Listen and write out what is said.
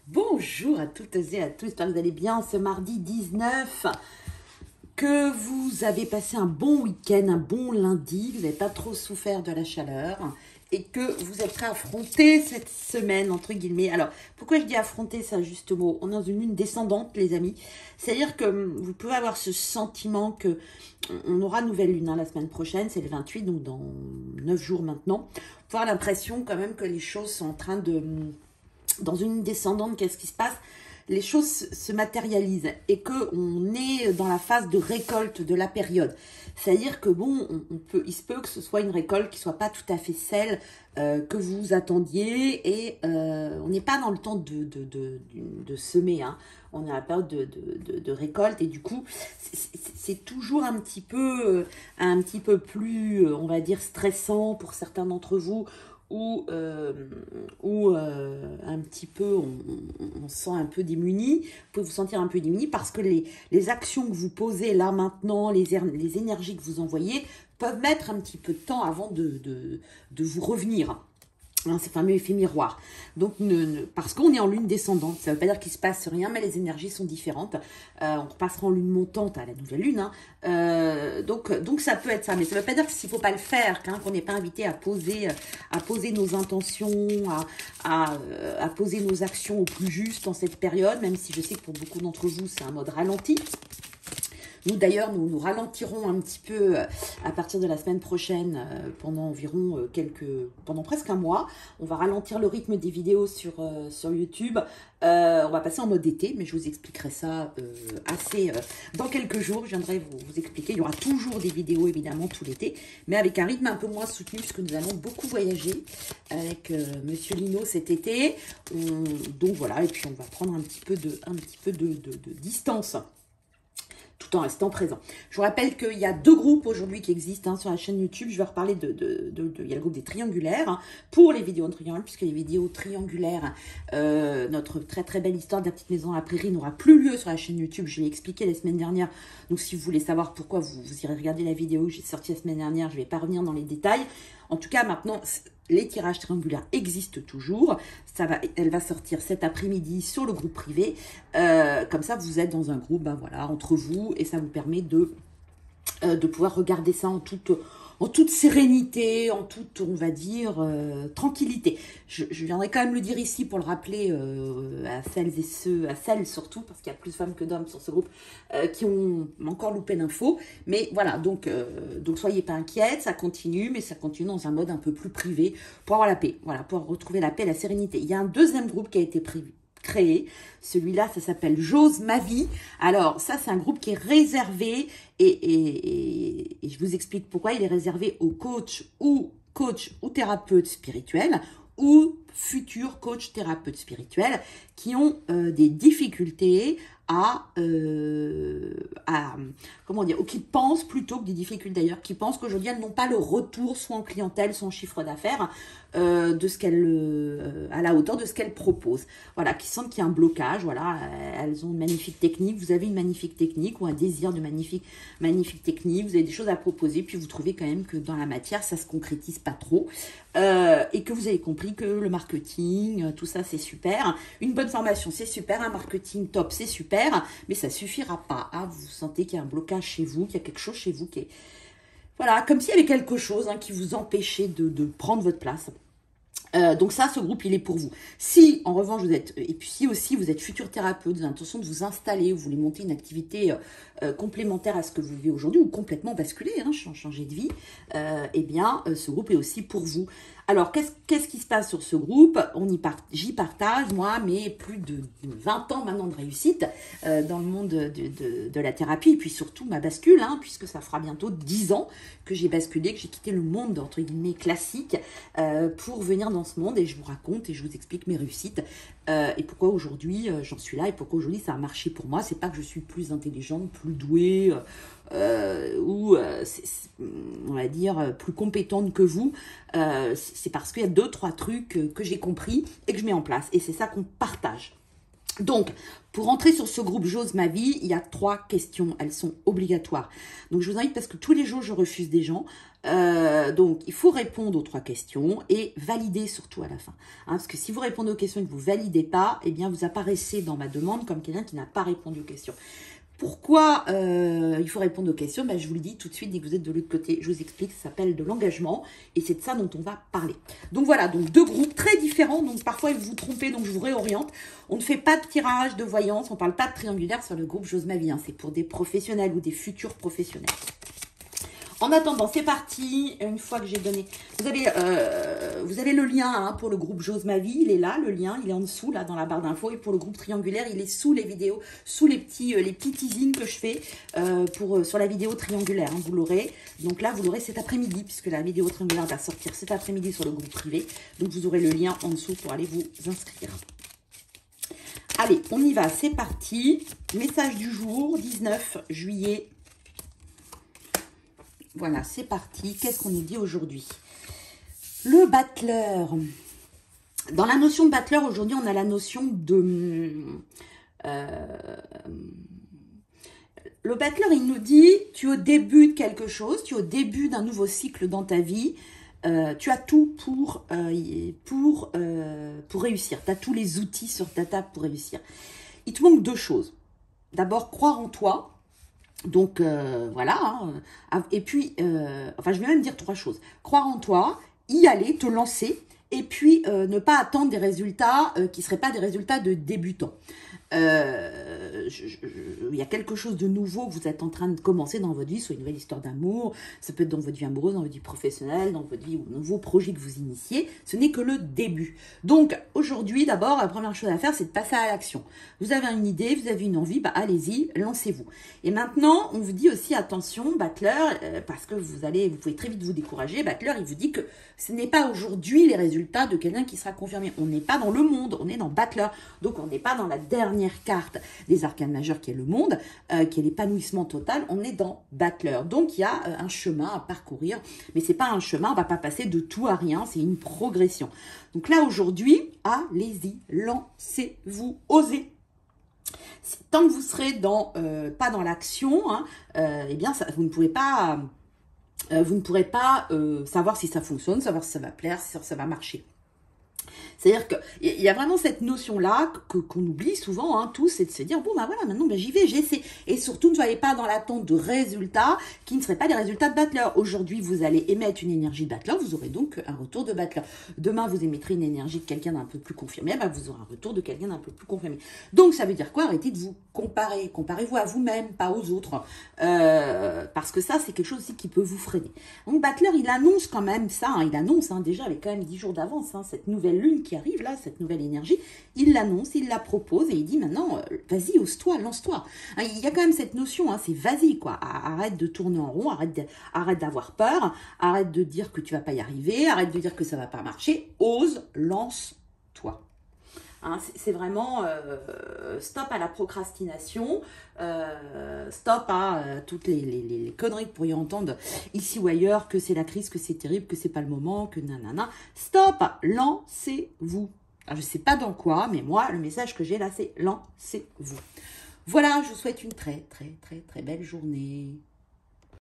Bonjour à toutes et à tous, j'espère que vous allez bien ce mardi 19, que vous avez passé un bon week-end, un bon lundi, vous n'avez pas trop souffert de la chaleur et que vous êtes prêts à affronter cette semaine, entre guillemets. Alors, pourquoi je dis affronter, c'est un juste mot? On est dans une lune descendante, les amis. C'est-à-dire que vous pouvez avoir ce sentiment que on aura nouvelle lune la semaine prochaine, c'est le 28, donc dans 9 jours maintenant. Vous pouvez avoir l'impression quand même que les choses sont en train de... Dans une descendante, qu'est-ce qui se passe? Les choses se matérialisent et qu'on est dans la phase de récolte de la période. C'est-à-dire que bon, il se peut que ce soit une récolte qui soit pas tout à fait celle que vous attendiez et on n'est pas dans le temps de semer, hein. On est à la période de récolte et du coup, c'est toujours un petit peu plus, on va dire, stressant pour certains d'entre vous ou un petit peu, on se sent un peu démuni. Vous pouvez vous sentir un peu démuni parce que les actions que vous posez là maintenant, les énergies que vous envoyez, peuvent mettre un petit peu de temps avant de vous revenir. Hein, ces fameux effets miroirs. Donc, parce qu'on est en lune descendante, ça ne veut pas dire qu'il ne se passe rien, mais les énergies sont différentes. On repassera en lune montante à la nouvelle lune. Hein. Donc, ça peut être ça. Mais ça ne veut pas dire qu'il ne faut pas le faire, hein, qu'on n'est pas invité à poser nos intentions, à poser nos actions au plus juste en cette période, même si je sais que pour beaucoup d'entre vous, c'est un mode ralenti. Nous, d'ailleurs, nous ralentirons un petit peu à partir de la semaine prochaine pendant environ pendant presque un mois. On va ralentir le rythme des vidéos sur YouTube. On va passer en mode été, mais je vous expliquerai ça dans quelques jours. Je viendrai vous expliquer. Il y aura toujours des vidéos, évidemment, tout l'été, mais avec un rythme un peu moins soutenu, puisque nous allons beaucoup voyager avec Monsieur Lino cet été. Donc voilà, et puis on va prendre un petit peu de distance, tout en restant présent. Je vous rappelle qu'il y a 2 groupes aujourd'hui qui existent sur la chaîne YouTube. Je vais reparler il y a le groupe des triangulaires, pour les vidéos triangulaires, puisque les vidéos triangulaires, notre très très belle histoire de la petite maison à la prairie n'aura plus lieu sur la chaîne YouTube. Je l'ai expliqué la semaine dernière. Donc si vous voulez savoir pourquoi, vous irez regarder la vidéo que j'ai sortie la semaine dernière. Je ne vais pas revenir dans les détails. En tout cas, maintenant, les tirages triangulaires existent toujours. Elle va sortir cet après-midi sur le groupe privé. Comme ça, vous êtes dans un groupe, voilà, entre vous, et ça vous permet de pouvoir regarder ça en toute sérénité, en toute, on va dire, tranquillité. Je viendrai quand même le dire ici pour le rappeler à celles surtout, parce qu'il y a plus de femmes que d'hommes sur ce groupe, qui ont encore loupé l'info. Mais voilà, donc soyez pas inquiètes, ça continue, mais ça continue dans un mode un peu plus privé pour avoir la paix, voilà, pour retrouver la paix et la sérénité. Il y a un deuxième groupe qui a été créé. Celui-là, ça s'appelle J'ose ma vie. Alors, ça, c'est un groupe qui est réservé et je vous explique pourquoi il est réservé aux coachs ou thérapeutes spirituels ou futurs coachs thérapeutes spirituels qui ont des difficultés comment dire, ou qui pensent plutôt que des difficultés d'ailleurs, qui pensent qu'aujourd'hui elles n'ont pas le retour soit en clientèle, soit en chiffre d'affaires de ce qu'elles à la hauteur de ce qu'elles proposent. Voilà, qui sentent qu'il y a un blocage. Voilà, elles ont une magnifique technique. Vous avez une magnifique technique ou un désir de magnifique technique. Vous avez des choses à proposer, puis vous trouvez quand même que dans la matière ça se concrétise pas trop et que vous avez compris que le marketing, tout ça c'est super. Une bonne formation c'est super, un marketing top c'est super, mais ça suffira pas. Vous sentez qu'il y a un blocage chez vous, qu'il y a quelque chose chez vous qui est... Voilà, comme s'il y avait quelque chose qui vous empêchait de prendre votre place. Donc ça, ce groupe, il est pour vous. Si, en revanche, et puis si aussi vous êtes futur thérapeute, vous avez l'intention de vous installer, vous voulez monter une activité complémentaire à ce que vous vivez aujourd'hui, ou complètement basculer, changer de vie, ce groupe est aussi pour vous. Alors, qu'est-ce qui se passe sur ce groupe? J'y partage, moi, mais plus de 20 ans maintenant de réussite dans le monde de la thérapie, et puis surtout ma bascule, puisque ça fera bientôt 10 ans que j'ai basculé, que j'ai quitté le monde, entre guillemets, classique, pour venir dans ce monde, et je vous raconte et je vous explique mes réussites, et pourquoi aujourd'hui j'en suis là, et pourquoi aujourd'hui ça a marché pour moi. C'est pas que je suis plus intelligente, plus douée, on va dire, plus compétente que vous. C'est parce qu'il y a 2-3 trucs que j'ai compris et que je mets en place. Et c'est ça qu'on partage. Donc, pour entrer sur ce groupe J'ose ma vie, il y a 3 questions. Elles sont obligatoires. Donc, je vous invite parce que tous les jours, je refuse des gens. Donc, il faut répondre aux 3 questions et valider surtout à la fin. Hein, parce que si vous répondez aux questions et que vous ne validez pas, eh bien, vous apparaissez dans ma demande comme quelqu'un qui n'a pas répondu aux questions. Pourquoi il faut répondre aux questions? Je vous le dis tout de suite dès que vous êtes de l'autre côté. Je vous explique, ça s'appelle de l'engagement et c'est de ça dont on va parler. Donc voilà, donc 2 groupes très différents. Donc parfois vous vous trompez, donc je vous réoriente. On ne fait pas de tirage de voyance, on ne parle pas de triangulaire sur le groupe J'ose ma vie. Hein. C'est pour des professionnels ou des futurs professionnels. En attendant, c'est parti. Une fois que j'ai donné, vous avez le lien hein, pour le groupe J'ose ma vie. Il est là, le lien, il est en dessous, là, dans la barre d'infos. Et pour le groupe triangulaire, il est sous les vidéos, sous les petits teasings que je fais sur la vidéo triangulaire. Hein, vous l'aurez. Donc là, vous l'aurez cet après-midi, puisque la vidéo triangulaire va sortir cet après-midi sur le groupe privé. Donc vous aurez le lien en dessous pour aller vous inscrire. Allez, on y va, c'est parti. Message du jour, 19 juillet. Voilà, c'est parti. Qu'est-ce qu'on nous dit aujourd'hui? Le battleur. Dans la notion de battleur, aujourd'hui, on a la notion de... le battleur, il nous dit, tu es au début de quelque chose, tu es au début d'un nouveau cycle dans ta vie, tu as tout pour réussir. Tu as tous les outils sur ta table pour réussir. Il te manque 2 choses. D'abord, croire en toi. Donc, voilà. Hein. Et puis, je vais même dire 3 choses. Croire en toi, y aller, te lancer. Et puis, ne pas attendre des résultats qui ne seraient pas des résultats de débutants. Il y a quelque chose de nouveau que vous êtes en train de commencer dans votre vie, soit une nouvelle histoire d'amour, ça peut être dans votre vie amoureuse, dans votre vie professionnelle, dans votre vie ou un nouveau projet que vous initiez. Ce n'est que le début. Donc, aujourd'hui, d'abord, la première chose à faire, c'est de passer à l'action. Vous avez une idée, vous avez une envie, allez-y, lancez-vous. Et maintenant, on vous dit aussi, attention, battleur, parce que vous pouvez très vite vous décourager. Battleur, il vous dit que ce n'est pas aujourd'hui les résultats de quelqu'un qui sera confirmé. On n'est pas dans le monde, on est dans battleur. Donc, on n'est pas dans la dernière carte des arcanes majeures qui est le monde, qui est l'épanouissement total. On est dans battleur. Donc, il y a un chemin à parcourir. Mais ce n'est pas un chemin, on ne va pas passer de tout à rien. C'est une progression. Donc là, aujourd'hui, allez-y, lancez-vous, osez. Tant que vous serez pas dans l'action, hein, eh bien, vous ne pourrez pas... vous ne pourrez pas savoir si ça fonctionne, savoir si ça va plaire, si ça va marcher. C'est-à-dire qu'il y a vraiment cette notion-là qu'on oublie souvent, hein, tous, c'est de se dire, bon, voilà, maintenant, j'y vais, j'essaie. Et surtout, ne soyez pas dans l'attente de résultats qui ne seraient pas des résultats de battleur. Aujourd'hui, vous allez émettre une énergie de battleur, vous aurez donc un retour de battleur. Demain, vous émettrez une énergie de quelqu'un d'un peu plus confirmé, vous aurez un retour de quelqu'un d'un peu plus confirmé. Donc, ça veut dire quoi? Arrêtez de vous comparer. Comparez-vous à vous-même, pas aux autres. Parce que ça, c'est quelque chose aussi qui peut vous freiner. Donc, battleur, il annonce quand même ça, hein, il annonce déjà avec quand même 10 jours d'avance, hein, cette nouvelle lune qui arrive là, cette nouvelle énergie, il l'annonce, il la propose et il dit maintenant, vas-y, ose-toi, lance-toi. Hein, il y a quand même cette notion, hein, c'est vas-y, quoi. Arrête de tourner en rond, arrête d'avoir peur, arrête de dire que tu vas pas y arriver, arrête de dire que ça va pas marcher, ose, lance-toi. Hein, c'est vraiment stop à la procrastination, stop à toutes les conneries que vous pourriez entendre ici ou ailleurs, que c'est la crise, que c'est terrible, que c'est pas le moment, que nanana. Stop, lancez-vous. Alors, je sais pas dans quoi, mais moi, le message que j'ai là, c'est lancez-vous. Voilà, je vous souhaite une très, très, très, très belle journée.